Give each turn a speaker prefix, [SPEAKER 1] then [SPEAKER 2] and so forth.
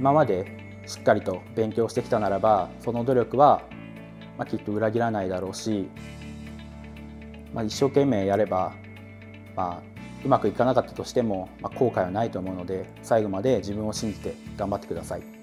[SPEAKER 1] 今までしっかりと勉強してきたならば、その努力はきっと裏切らないだろうし、一生懸命やれば、うまくいかなかったとしても後悔はないと思うので、最後まで自分を信じて頑張ってください。